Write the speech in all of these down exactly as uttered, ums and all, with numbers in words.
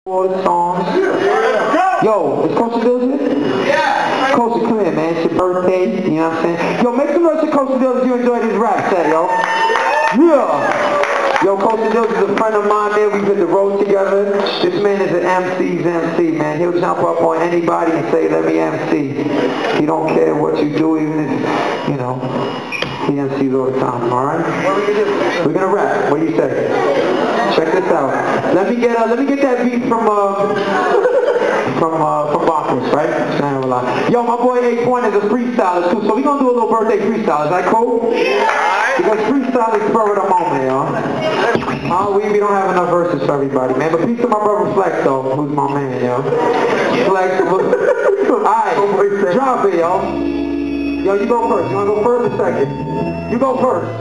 All the songs. Yo, is Coach Dills here? Yeah. Coach, come here, man. It's your birthday. You know what I'm saying? Yo, make some noise for Coach Dills if you enjoyed his rap set, yo. Yeah. Yo, Coach Dills is a friend of mine, man. We hit the road together. This man is an M C's M C, man. He'll jump up on anybody and say, let me M C. He don't care what you do, even if, you know, he M Cs all the time, alright? What are we gonna do? We're gonna rap. What do you say? Check this out. Let me get uh, let me get that beat from uh from uh from Bacchus, right? Nah, well, uh, yo, my boy eight Point is a freestyler too, so we're gonna do a little birthday freestyle. Is that cool? Because freestyle is spur of the moment, yo. Uh, we, we don't have enough verses for everybody, man. But peace to my brother Flex, though, who's my man, yo. Flex, alright, drop it, yo. Yo, you go first. You wanna go first or second? You go first.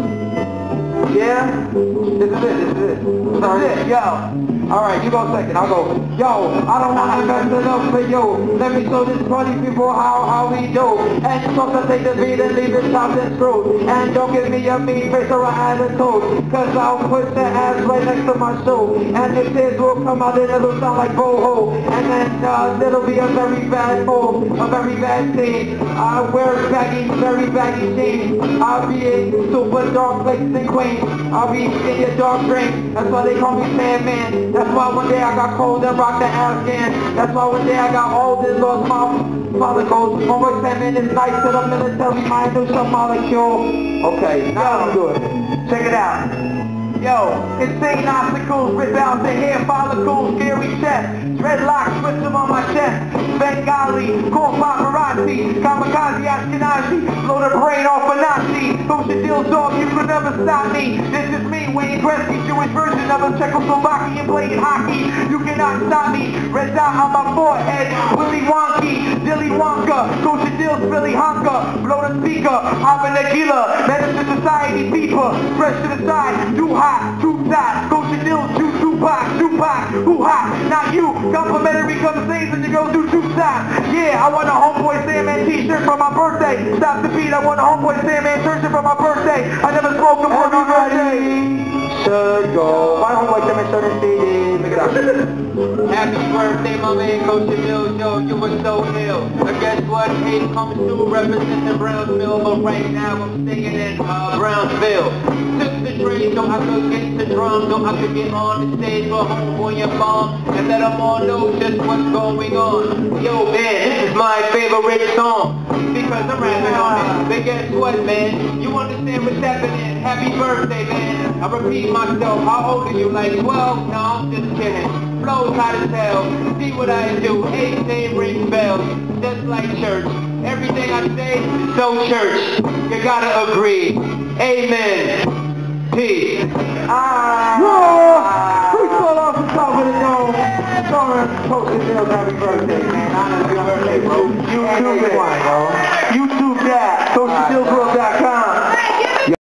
Yeah? This is it, this is it. Sorry. This is it, yo. Alright, you go second, I'll go. Yo, I don't want to invest enough for you. Let me show this party people how, how we do. And so to take the beat and leave it chopped and screwed. And don't give me a mean face or an attitude. Cause I'll put the ass right next to my shoe. And the tears will come out and it'll sound like boho. And then uh, it'll be a very bad move, a very bad scene. I wear baggy, very baggy jeans. I'll be in super dark places and queens. I'll be in your dark drink. That's why they call me Sandman. That's why one day I got cold and rocked the Afghan. That's why one day I got old and lost my follicles. My boy Sandman is nice to the military mind, do some molecule. Okay, now I'm good. Check it out. Yo, insane obstacles, rip out the hair follicles, scary chest, dreadlocks, twist them on my chest, Bengali, call paparazzi, kamikaze Ashkenazi, blow the brain off a Nazi, Coach Dills dog, you could never stop me, this is me, Wayne Gretzky, Jewish version of a Czechoslovakian playing hockey, you cannot stop me, red dot on my forehead, Willy Wonky, Dilly Wonka, Coach Dills, Billy Honka, blow the speaker, hop in the gila, medicine society beeper, fresh to the side, do hot. Too tight, Coach Dills, you Tupac, Tupac, who hot, not you, complimentary conversations you go do two times, yeah, I want a Homeboy Sandman t-shirt for my birthday, stop the beat, I want a Homeboy Sandman t-shirt for my birthday, I never smoked a for my birthday, should go, my Homeboy Sandman shirt and C D, look it up. Happy birthday, my man, Coach Dills, yo, you were so ill, but guess what, hate comes through, representing Brownsville, but right now I'm singing in uh, Brownsville, took the train so I could get the drum, so I could get on the stage for Homeboy and Bomb, and let them all know just what's going on. Yo, man, this is my favorite song, because I'm rapping on it. But guess what, man? You understand what's happening? Happy birthday, man. I repeat myself, how old are you? Like twelve? No, I'm just kidding. Flows hot as hell. See what I do. Age name rings bells. Just like church. Everything I say is so church. You gotta agree. Amen. Peace. Ah, yeah. We start off the top of the dome. Sorry, Coach Dills, happy birthday, man. Honestly, birthday, bro. You do it. You